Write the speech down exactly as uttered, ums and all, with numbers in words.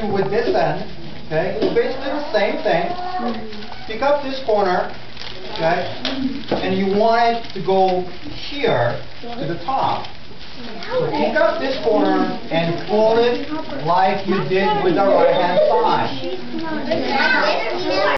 do with this end. Okay, so basically the same thing. Pick up this corner, okay, and you want it to go here to the top. So pick up this corner and pull it like you did with the right hand side.